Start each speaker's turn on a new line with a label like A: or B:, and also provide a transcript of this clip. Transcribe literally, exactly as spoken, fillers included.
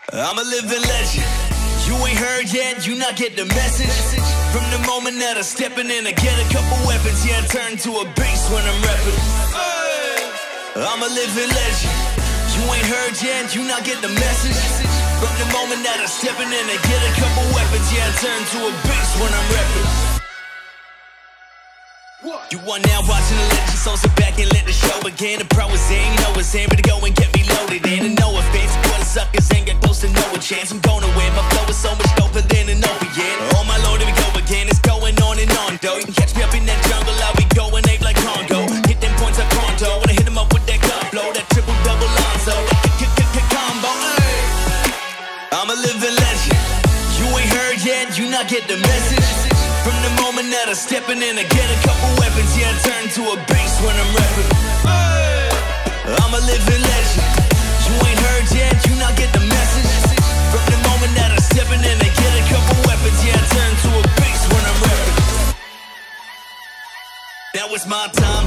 A: I'm a living legend. You ain't heard yet, you not get the message. From the moment that I steppin' in, I get a couple weapons. Yeah, I turn to a beast when I'm rapping. I'm a living legend. You ain't heard yet, you not get the message. From the moment that I steppin' in, I get a couple weapons. Yeah, I turn to a beast when I'm rapping. You are now watching the legend, so sit back and let the show begin. The pro is in, you know it's in, but go and get me loaded in. And no offense, boy, the suckers ain't got close to no chance. I'm gonna win, my flow is so much doper than an opiate. Oh my lord, here we go again, it's going on and on, though. You can catch me up in that jungle, I'll be going ape like Congo. Hit them points up pronto, when I hit them up with that gun blow, that triple double Lonzo, that combo. I'm a living legend. You ain't heard yet, you not get the message. From the moment that I steppin' in, I get a couple weapons. Yeah, I turn to a beast when I'm rapping. I'm a living legend. You ain't heard yet, you not get the message. From the moment that I steppin' in, I get a couple weapons. Yeah, I turn to a beast when I'm rapping. Now it's my time.